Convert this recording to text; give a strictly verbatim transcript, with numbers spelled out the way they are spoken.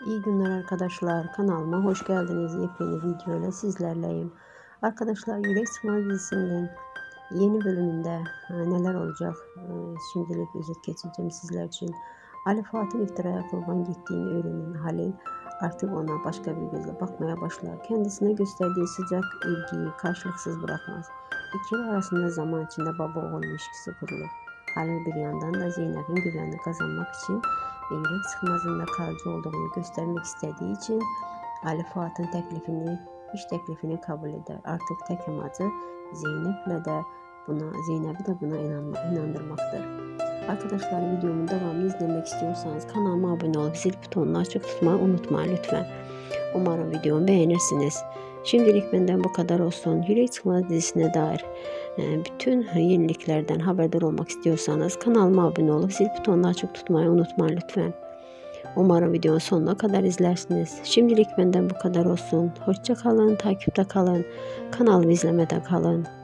İyi günler arkadaşlar. Kanalıma hoş geldiniz. Yepyeni video ile sizlerleyim. Arkadaşlar, Yürek Sıkmaz dizisinden yeni bölümünde e, neler olacak? E, şimdilik özet geçeceğim sizler için. Ali Fuat'ın iftiraya kurban gittiğini öğrenen Halil artık ona başka bir gözle bakmaya başlar. Kendisine gösterdiği sıcak ilgiyi karşılıksız bırakmaz. İkili arasında zaman içinde baba oğul ilişkisi kurulur. Halil bir yandan da Zeynep'in güvenini kazanmak için ve Yürek Sıkmaz'ın da kalıcı olduğunu göstermek istediği için Ali Fuat'ın teklifini, iş teklifini kabul eder. Artık tek amacı Zeynep'le de buna, Zeynep'i de buna inanma, inandırmaktır. Arkadaşlar, videomun devamını izlemek istiyorsanız kanalıma abone olup zil butonunu açık tutmayı unutmayın lütfen. Umarım videomu beğenirsiniz. Şimdilik benden bu kadar olsun. Yürek Sıkmaz dizisine dair bütün yeniliklerden haberdar olmak istiyorsanız kanalıma abone olup zil butonunu açık tutmayı unutmayın lütfen. Umarım videonun sonuna kadar izlersiniz. Şimdilik benden bu kadar olsun. Hoşça kalın, takipte kalın. Kanalımı izlemede kalın.